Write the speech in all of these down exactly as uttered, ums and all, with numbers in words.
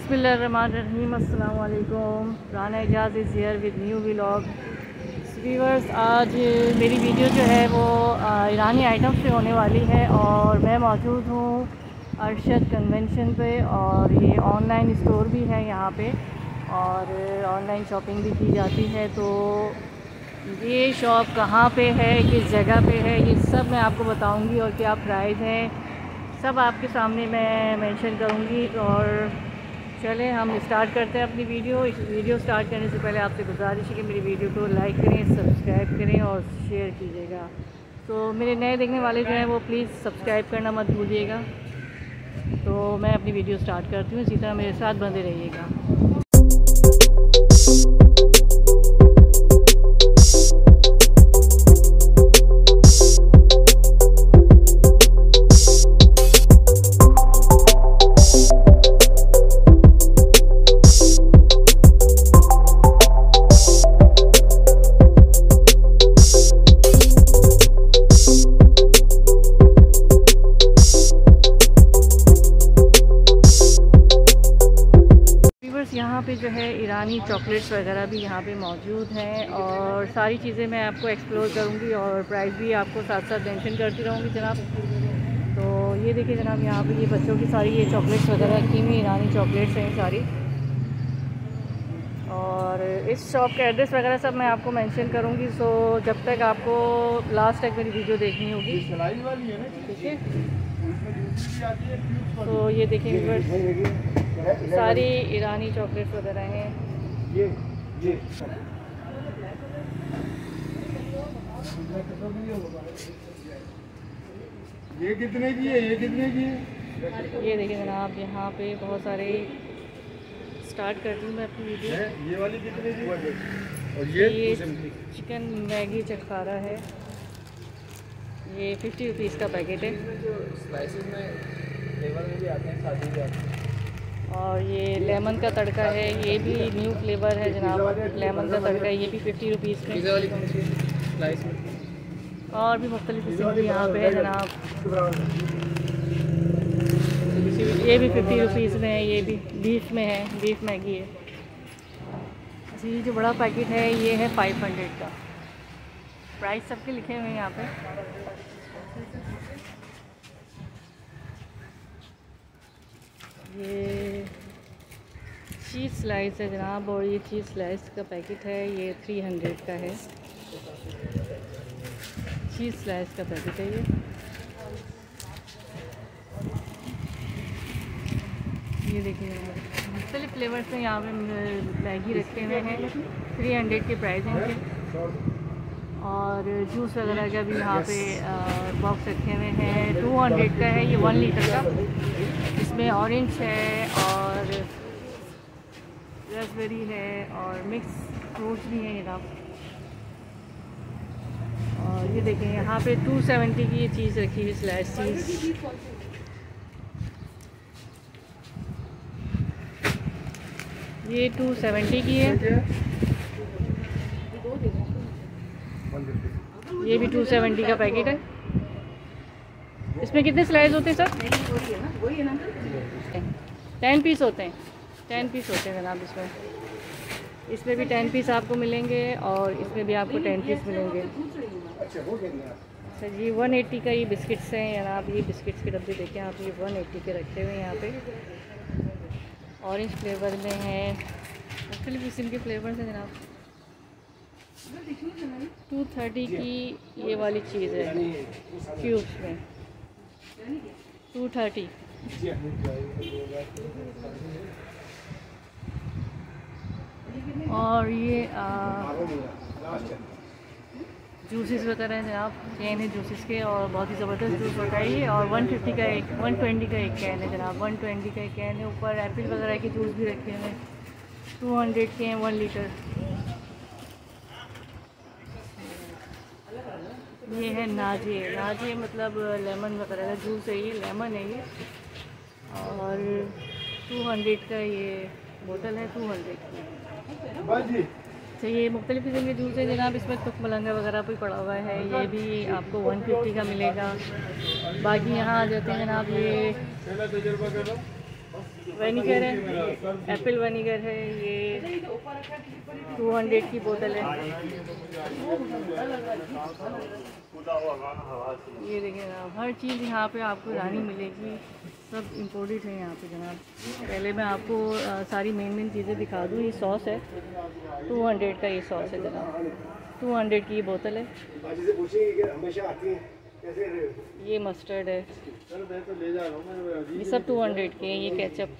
बिस्मिल्लाहिर्रहमानिर्रहीम। अस्सलाम वालेकुम। Rana Ejaz is here with new vlog. Viewers, आज मेरी वीडियो जो है वो ईरानी आइटम से होने वाली है और मैं मौजूद हूँ अरशद कन्वेंशन पे और ये ऑनलाइन स्टोर भी है यहाँ पे और ऑनलाइन शॉपिंग भी की जाती है। तो ये शॉप कहाँ पे है, किस जगह पे है, ये सब मैं आपको बताऊँगी और क्या प्राइस है सब आपके सामने मैं मेंशन करूँगी। और चलें हम स्टार्ट करते हैं अपनी वीडियो। इस वीडियो स्टार्ट करने से पहले आपसे गुजारिश है कि मेरी वीडियो को लाइक करें, सब्सक्राइब करें और शेयर कीजिएगा। तो मेरे नए देखने वाले जो हैं वो प्लीज़ सब्सक्राइब करना मत भूलिएगा। तो मैं अपनी वीडियो स्टार्ट करती हूँ, इसी तरह मेरे साथ बंधे रहिएगा। यहाँ पे जो है ईरानी चॉकलेट्स वगैरह भी यहाँ पे मौजूद हैं और सारी चीज़ें मैं आपको एक्सप्लोर करूँगी और प्राइस भी आपको साथ साथ मेंशन करती रहूँगी जनाब। तो ये देखिए जनाब, यहाँ पे ये बच्चों की सारी ये चॉकलेट्स वगैरह रखी हुई ईरानी चॉकलेट्स हैं सारी। और इस शॉप का एड्रेस वगैरह सब मैं आपको मेंशन करूँगी। सो जब तक आपको लास्ट तक मेरी वीडियो देखनी होगी, ठीक है। तो ये देखिए सारी ईरानी चॉकलेट्स वगैरह हैं। ये ये ये कितने की है, ये कितने की है? ये देखिए जनाब, यहाँ पे बहुत सारे स्टार्ट करती हूँ मैं अपनी वीडियो। ये वाली कितने की है? और ये, ये चिकन मैगी चटखारा है, ये फिफ्टी रुपीज़ का पैकेट है। स्लाइसेस में फ्लेवर में भी आते हैं, साथ भी आते हैं। और ये लेमन का तड़का है, ये भी न्यू फ्लेवर है जनाब, लेमन का तड़का है, ये भी फिफ्टी रुपीज़ में। और भी मुख्तलिफ किस्म की यहाँ पे है जनाब, ये भी फिफ्टी रुपीज़ में है, ये भी बीफ में है, बीफ मैगी है। अच्छा, ये जो बड़ा पैकेट है ये है फाइव हंड्रेड का। प्राइस सबके लिखे हुए हैं यहाँ पे। ये चीज़ स्लाइस है जनाब और ये चीज़ स्लाइस का पैकेट है, ये थ्री हंड्रेड का है। चीज़ स्लाइस का पैकेट है ये। ये देखिए मुख्तलिफ फ्लेवर्स में यहाँ पे मैगी रखे हुए हैं, थ्री हंड्रेड के प्राइस हैं इनके। और जूस वगैरह का भी यहाँ पे बॉक्स रखे हुए हैं, टू हंड्रेड का है ये, वन लीटर का। इसमें ऑरेंज है और रसबेरी है और मिक्स फ्रूट्स भी हैं जनाब। और ये देखें यहाँ पे टू सेवेंटी की ये चीज़ रखी है, स्लाइस चीज़। ये टू सेवेंटी की है, ये भी टू सेवेंटी का पैकेट है। इसमें कितने स्लाइस होते हैं सर? टेन पीस होते हैं, टेन पीस होते हैं जनाब इसमें। इसमें भी टेन पीस आपको मिलेंगे और इसमें भी आपको टेन पीस मिलेंगे। अच्छा जी, वन एट्टी का ये बिस्किट्स हैं जनाब, ये बिस्किट्स के डब्बे देखें आप, ये वन एट्टी के रखे हुए हैं यहाँ पे। ऑरेंज फ्लेवर में है, मुख्तलिफ किस्म के फ्लेवर्स हैं जनाब। टू थर्टी की ये वाली चीज़ है क्यूब्स में, टू थर्टी। और ये जूसेस वगैरह हैं जनाब, कैन है जूसेस के और बहुत ही ज़बरदस्त जूस होता है ये। और वन फिफ्टी का एक, वन ट्वेंटी का एक कैन है जनाब, वन ट्वेंटी का एक कैन है। ऊपर एप्पल वगैरह के जूस भी रखे हुए हैं, टू हंड्रेड के हैं, वन लीटर। ये है नाजे, नाजे मतलब लेमन वगैरह का जूस है, ये लेमन है ये। और टू हंड्रेड का ये बोतल है, टू हंड्रेड की। अच्छा, ये मुख्तलिफ किस्म के जूस है जनाब, इसमें तुक मलंगा वगैरह भी पड़ा हुआ है, ये भी आपको वन फिफ्टी का मिलेगा। बाकी यहाँ आ जाते हैं जनाब, ये विनीगर है, एप्पल विनीगर है, ये टू हंड्रेड की बोतल है। ये देखिए जनाब, हर चीज़ यहाँ पे आपको ईरानी मिलेगी, सब इम्पोर्टेड है यहाँ पे जनाब। पहले मैं आपको आ, सारी मेन मेन चीज़ें दिखा दूँ। ये सॉस है, टू हंड्रेड का ये सॉस है जनाब, टू हंड्रेड की ये बोतल है। ये मस्टर्ड है, ये सब टू हंड्रेड के हैं। ये केचप,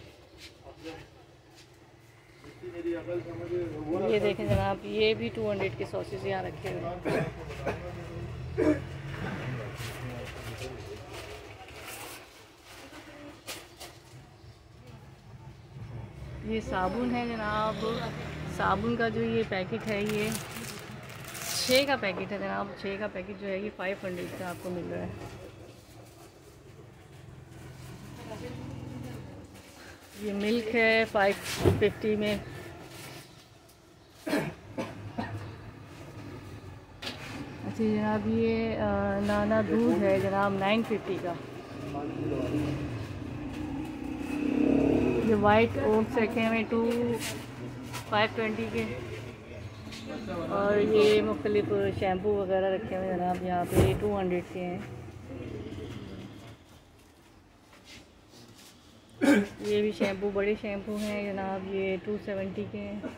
ये देखें जनाब, ये भी टू हंड्रेड के सॉसेस यहाँ रखे हुए हैं। ये साबुन है जनाब, साबुन का जो ये पैकेट है, ये छः का पैकेट है जनाब। छः का पैकेट जो है ये फाइव हंड्रेड का आपको मिल रहा है। ये मिल्क है फाइव फिफ्टी में। अच्छा जनाब, ये नाना दूध है जनाब, नाइन फिफ्टी का। ये वाइट ओट्स रखे हुए टू फाइव ट्वेंटी के। और ये मुख्तलिफ शैम्पू वगैरह रखे हुए जनाब यहाँ पे, टू हंड्रेड के हैं। ये भी शैम्पू, बड़े शैम्पू हैं जनाब, ये टू सेवेंटी के हैं।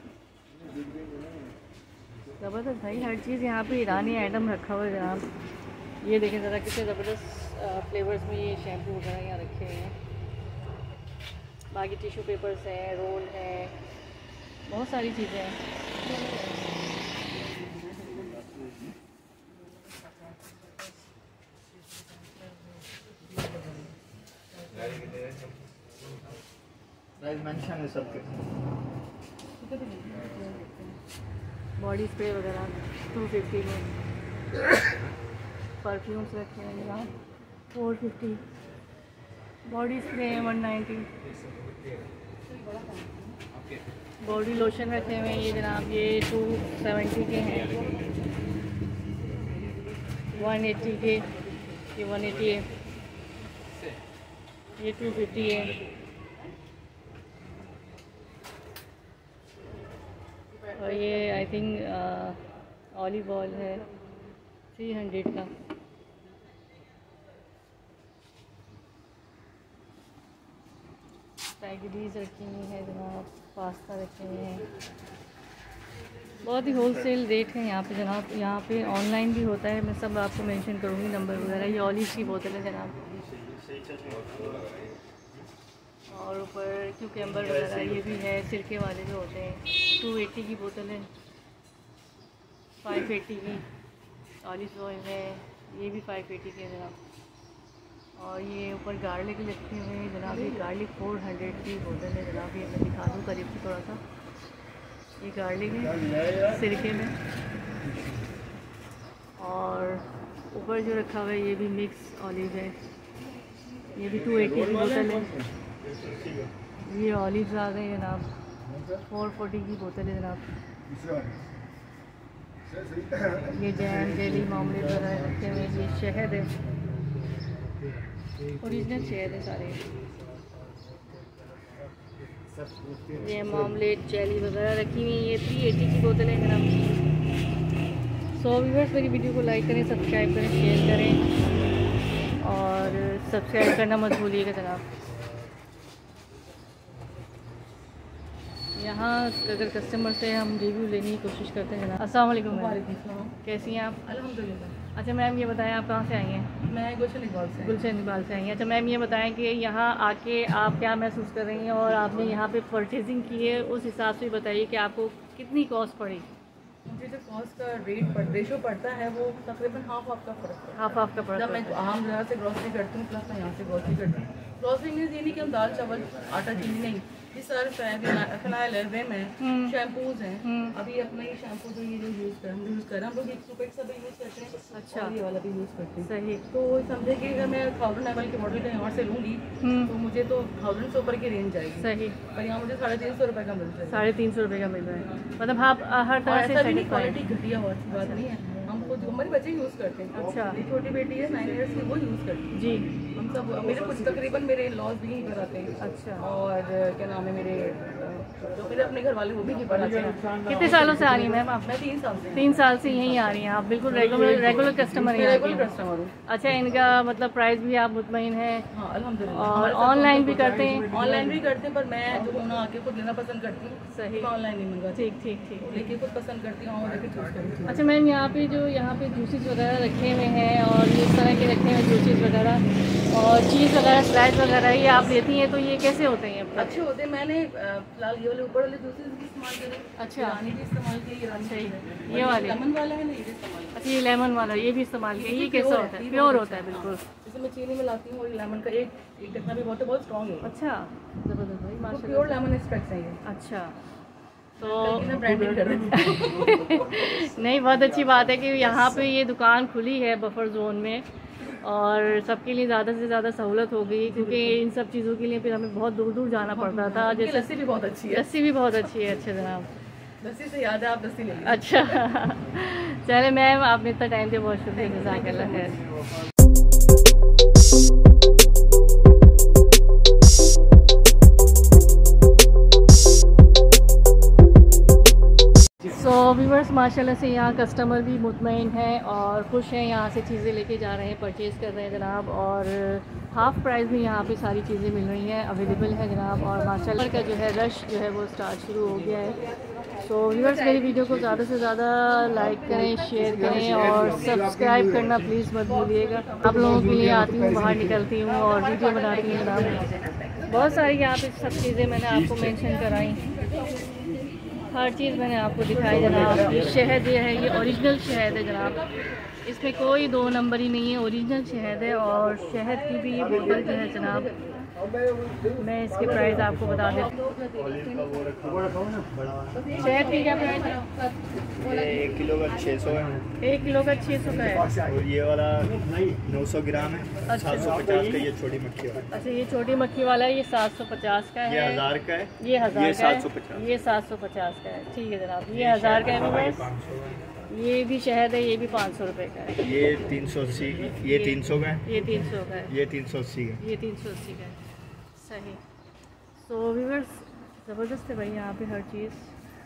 ज़बरदस्त भाई, हर चीज़ यहाँ पे ईरानी आइटम रखा हुआ है जनाब। ये देखें ज़रा कितने ज़बरदस्त फ्लेवर्स में ये शैम्पू वगैरह यहाँ रखे हुए हैं। बाकी टिश्यू पेपर्स हैं, रोल है, बहुत सारी चीज़ें हैं। बॉडी स्प्रे वगैरह टू फिफ्टी में। परफ्यूम्स रखे हैं जनाब फोर फिफ्टी। बॉडी स्प्रे है वन नाइन्टी। बॉडी लोशन रखे हुए हैं ये जनाब, ये टू सेवेंटी के हैं। वन एट्टी के, ये वन एट्टी है। ये टू फिफ्टी है। और ये आई थिंक ऑलिव ऑयल है थ्री हंड्रेड का। पैकेजीज रखी हुई है जनाब, पास्ता रखे हुए हैं। बहुत ही होल सेल रेट है यहाँ पे जनाब। यहाँ पे ऑनलाइन भी होता है, मैं सब आपको मेंशन करूँगी नंबर वगैरह। ये ऑलिव की बोतल है जनाब, और ऊपर क्यूकम्बर वगैरह ये भी है, सिरके वाले जो होते हैं। टू एट्टी की बोतल है, फाइव एट्टी की। ऑलिव ऑयल है, ये भी फाइव एट्टी के जनाब। और ये ऊपर गार्लिक रखे हुए हैं जनाब, ये गार्लिक फोर हंड्रेड की बोतल है जनाब। ये मैं दिखा दूँ करीब से थोड़ा सा। ये गार्लिक है सिरके में। और ऊपर जो रखा हुआ है ये भी मिक्स ऑलिव है, ये भी टू एट्टी की बोतल है। ये ऑलिव्स आ गए जनाब, फोर फोर्टी की बोतल है जनाब। ये जैम, जेली, मामलेट वगैरह रखे हुए। ये शहद है, ओरिजिनल शहद है सारे। ये मामलेट, जेली वगैरह रखी हुई। ये थ्री एट्टी की बोतल है जनाब। सो व्यूअर्स, मेरी वीडियो को लाइक करें, सब्सक्राइब करें, शेयर करें, और सब्सक्राइब करना मत भूलिएगा जनाब। यहाँ अगर कस्टमर से हम रिव्यू लेने की कोशिश करते हैं जनाब। अस्सलाम वालेकुम मैम, कैसी हैं आप? अल्हम्दुलिल्लाह। अच्छा मैम, ये बताएं आप कहाँ से आई हैं? मैं गुलशन इकबाल से। गुलशन इकबाल से आई हैं। अच्छा मैम, ये बताएं कि यहाँ आके आप क्या महसूस कर रही हैं, और आपने यहाँ पे परचेजिंग की है, उस हिसाब से बताइए कि आपको कितनी कॉस्ट पड़ी? मुझे जो कॉस्ट का रेट पड़ रेशो पड़ता है वो तकरीबन हाफ हाफ का फ़र्क है। हाफ हाफ का पड़ा? जब मैं आम जगह से ग्रॉसरी करती हूँ प्लस मैं यहाँ से ग्रॉसरी करती हूँ। ग्रॉसरी मीन्स ये नहीं कि हम दाल चावल आटा चीनी नहीं, ये सारे फिनाइल है, विम है, शैम्पूज हैं। अभी अपना ये शैम्पू जो ये जो यूज़ कर हम यूज़ कर रहे हैं, हम लोग एक सुपेट सब यूज़ करते हैं। अच्छा, और ये वाला भी यूज़ करते हैं। सही। तो समझे कि अगर मैं थाउजेंड एम एल के मॉडल का यहाँ से लूँगी तो मुझे तो थाउजेंड से ऊपर की रेंज जाएगी। सही। पर यहाँ मुझे साढ़े तीन सौ रुपये का मिलता है। साढ़े तीन सौ रुपये का मिल रहा है, मतलब आप हर तरह से ऐसा भी नहीं क्वालिटी घटिया हुआ अच्छी बात नहीं है। हम खुद हमारे बच्चे यूज़ करते हैं। अच्छा। छोटी बेटी है नाइन ईयर्स की, वो यूज़ करती है जी। हम सब मेरे कुछ तकरीबन मेरे लॉज भी यहीं पर आते हैं। अच्छा। और क्या नाम है मेरे जो मेरे अपने घर वाले वो भी यहीं पर आते हैं। कितने सालों से आ रही हैं मैम आप? मैं तीन साल से तीन साल से यहीं आ रही हैं आप, बिल्कुल रेगुलर रेगुलर कस्टमर हैं? रेगुलर कस्टमर हूँ। अच्छा, इनका मतलब प्राइस भी आप मुतमईन हैं? हाँ अल्हम्दुलिल्लाह। और ऑनलाइन भी करते हैं? ऑनलाइन भी करते हैं, पर मैं जो हूँ ना आके खुद लेना पसंद करती हूँ। सही। मैं ऑनलाइन नहीं मंगवाती। ठीक ठीक ठीक। लेकिन खुद पसंद करती हूँ और लेके चूज करती हूँ। अच्छा मैम, यहाँ पे जो यहाँ पे जूसेस वगैरह रखे हुए हैं और इस तरह के रखे हुए जूसेस वगैरह और चीज़ वगैरह स्लाइस वगैरह ये आप लेती हैं, तो ये कैसे होते हैं? अच्छे होते हैं। मैंने फिलहाल ये वाले ऊपर वाले जूसेस भी इस्तेमाल करे। अच्छा। ईरानी भी इस्तेमाल किए। ईरानी सही। है। ये वाले लेमन वाला है ना, ये भी इस्तेमाल किया। अच्छा, ये लेमन वाला ये भी इस्तेमाल किया। ये कैसा होता है? प्योर होता है बिल्कुल। जैसे मैं चीनी मिलाती हूँ और लेमन का एक एक कितना भी बहुत है, बहुत स्ट्रॉन्ग है। अच्छा, ज़बरदस्त भाई, माशाल्लाह। प्योर लेमन एक्सट्रैक्ट है ये। अच्छा, तो ब्रांडिंग कर नहीं, बहुत अच्छी बात है कि यहाँ पे ये दुकान खुली है बफर जोन में और सबके लिए ज़्यादा से ज़्यादा सहूलत हो गई, क्योंकि इन सब चीज़ों के लिए फिर हमें बहुत दूर दूर जाना पड़ता था। जैसे लस्सी भी बहुत अच्छी है। लस्सी भी बहुत अच्छी है। अच्छा जनाब, लस्सी से याद है, आप लस्सी ले लीजिए। अच्छा चले मैम, आपने इतना टाइम दिया, बहुत शुक्रिया, जज़ाकल्लाह खैर। सो व्यूअर्स, माशाल्लाह से यहाँ कस्टमर भी मुतमईन हैं और खुश हैं, यहाँ से चीज़ें लेके जा रहे हैं, परचेज़ कर रहे हैं जनाब। और हाफ़ प्राइस में यहाँ पे सारी चीज़ें मिल रही हैं, अवेलेबल है जनाब। और माशाल्लाह का जो है रश जो है वो स्टार्ट शुरू हो गया है। सो व्यूअर्स, मेरी वीडियो को ज़्यादा से ज़्यादा लाइक करें, शेयर करें और सब्सक्राइब करना प्लीज़ मत भूलिएगा। आप लोगों के लिए आती हूँ, बाहर निकलती हूँ और वीडियो बनाती हूँ जनाब। बहुत सारी यहाँ पे सब चीज़ें मैंने आपको मेंशन कराई, हर चीज़ मैंने आपको दिखाई जनाब। ये शहद ये है, ये ओरिजिनल शहद है जनाब, इसमें कोई दो नंबर ही नहीं है, ओरिजिनल शहद है। और शहद की भी ये बोतल जो है जनाब, मैं इसके प्राइस आपको बता देती हूँ। शहद की क्या प्राइस है? एक किलो का छः सौ है। एक किलो का छः सौ का है। और ये वाला नौ सौ ग्राम है, सात सौ पचास का ये छोटी मक्खी वाला। अच्छा, ये छोटी मक्खी वाला है, ये सात सौ पचास का है। ये हज़ार का है। ये हज़ार ये का है। सात सौ पचास। ये सात सौ पचास का है। ठीक है जनाब, ये हज़ार का है। बस ये भी शहद है, ये भी पाँच सौ रुपये का है। ये तीन सौ अस्सी, ये तीन सौ का है। ये तीन सौ का है। ये तीन सौ अस्सी का। ये तीन सौ अस्सी का है। सही। सो व्यूअर्स, ज़बरदस्त है भाई यहाँ पे हर चीज़।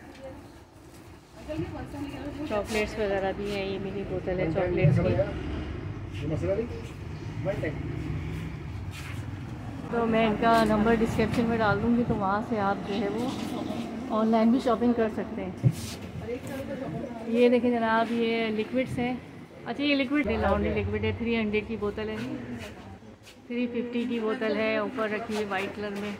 चॉकलेट्स वगैरह भी हैं, ये मिनी बोतल है चॉकलेट्स की। तो मैं इनका नंबर डिस्क्रिप्शन में डाल दूँगी, तो वहाँ से आप जो है वो ऑनलाइन भी शॉपिंग कर सकते हैं। ये देखें जनाब, ये लिक्विड्स हैं। अच्छा, ये लिक्विड है, लॉन्ड्री लिक्विड है, थ्री हंड्रेड की बोतल है, थ्री फिफ्टी की बोतल है, ऊपर रखी है वाइट कलर में।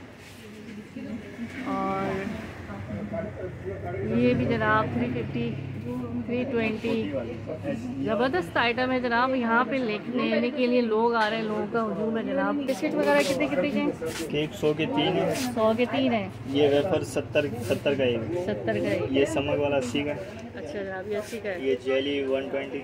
और ये भी जनाब थ्री फिफ्टी, थ्री ट्वेंटी, ज़बरदस्त आइटम है जनाब। यहाँ पे लेने के लिए लोग आ रहे हैं, लोगों का हुजूम है जनाब। बिस्किट वगैरह कितने कितने के हैं? केक सौ के तीन है। सौ के तीन है। ये वेफर सत्तर सत्तर का एक। सत्तर का है। ये समक वाला अस्सी का। अच्छा जनाब, ये अस्सी का है। ये जेली वन ट्वेंटी।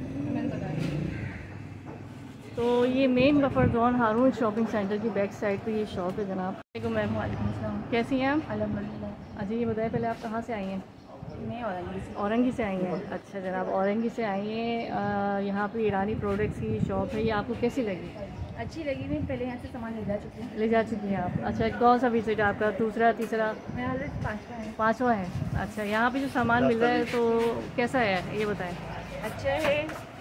तो ये main buffer zone Haroon shopping centre की बैक साइड पे ये शॉप है जनाब। मैम वालेकुम सलाम, कैसी हैं आप? अल्हम्दुलिल्लाह। अच्छा, ये बताएं पहले आप कहाँ से आई हैं? मैं औरंगी से। औरंगी से आई हैं। अच्छा जनाब, औरंगी से आई हैं। यहाँ पे ईरानी प्रोडक्ट्स की शॉप है, ये आपको कैसी लगी? अच्छी लगी। मैं पहले यहाँ से सामान ले जा चुकी हूँ। ले जा चुकी हैं आप? अच्छा, कौन सा विजिट आपका? दूसरा, तीसरा? मैं ऑलरेडी पाँचवा है। पाँचवा है। अच्छा, यहाँ पे जो सामान मिल रहा है तो कैसा है ये बताएं? अच्छा है,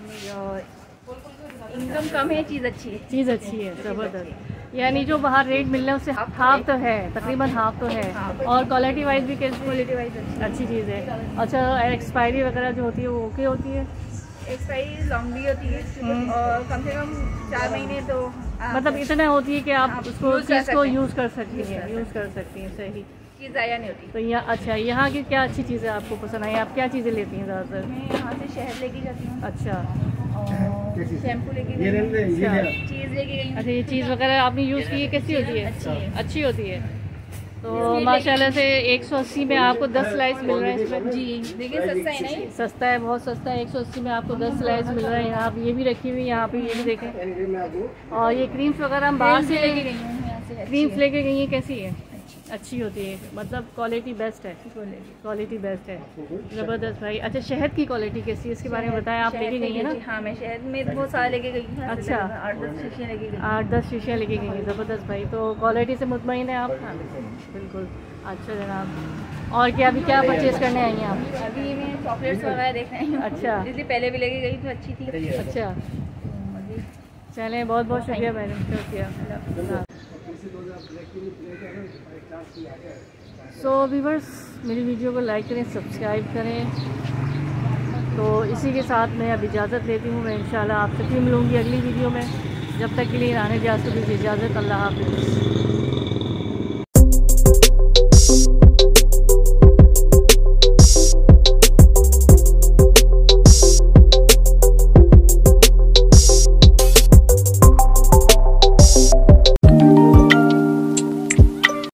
इनकम कम है, चीज़ अच्छी है। चीज़ अच्छी है, ज़बरदस्त। यानी जो बाहर रेट मिल रहा है उससे हाफ तो है, तकरीबन हाफ तो है। और क्वालिटी वाइज भी कैसी? क्वालिटी वाइज अच्छी चीज़ है। अच्छा, एक्सपायरी वगैरह जो होती है वो ओके होती है? एक्सपायरी लॉन्ग भी होती है और कम से कम चार महीने तो मतलब इतना होती है कि आप आप उसको use कर चीज़ को सकते हैं। यूज़ कर सकती हैं, यूज़ कर सकती हैं। सही। चीज़ ज़ाया नहीं होती। तो यहाँ, अच्छा, यहाँ की क्या अच्छी चीज़ें आपको पसंद आई? आप क्या चीज़ें लेती हैं ज़्यादातर? मैं यहाँ से शहद लेके जाती हूँ अच्छा, और शैम्पू लेके गई हूँ, अच्छा। चीज़ लेके गई हूँ। अच्छा, ये चीज़ वगैरह आपने यूज़ की है, कैसी होती है? अच्छी है। अच्छी होती है। तो माशाल्लाह से एक सौ अस्सी में आपको दस स्लाइस मिल रहे हैं इसमें। जी, देखिए सस्ता है ना ये? सस्ता है, बहुत सस्ता है। एक सौ अस्सी में आपको दस स्लाइस मिल रहा है। यहाँ पे ये भी रखी हुई है, यहाँ पे ये भी देखें। और ये क्रीम्स वगैरह हम बाहर से लेके गई हूँ यहाँ से। क्रीम्स लेके गई हैं, कैसी है? अच्छी होती है, मतलब क्वालिटी बेस्ट है, क्वालिटी बेस्ट है, ज़बरदस्त भाई। अच्छा, शहद की क्वालिटी कैसी है इसके बारे में बताएं, आप लेके गई हैं ना? हाँ, मैं शहद में बहुत सारा लेके गई हूँ। अच्छा, आठ दस शीशियाँ लेके गई आठ दस शीशियाँ लेके गई हैं, ज़बरदस्त भाई। तो क्वालिटी से मुतमईन है आप? हाँ, बिल्कुल। अच्छा जनाब, और क्या अभी क्या परचेज़ करने आई हैं आप? अभी मैं चॉकलेट्स वगैरह देख रही हूँ। अच्छा, इसलिए पहले भी लेके गई तो अच्छी थी। अच्छा, चलें, बहुत बहुत शुक्रिया मैडम, शुक्रिया। सो व्यूअर्स, मेरी वीडियो को लाइक करें, सब्सक्राइब करें। तो इसी के साथ मैं अब इजाज़त लेती हूँ। मैं इंशाल्लाह आपसे फिर मिलूँगी अगली वीडियो में। जब तक के लिए राना जाज़ को दीजिए इजाज़त। अल्लाह हाफ़िज़।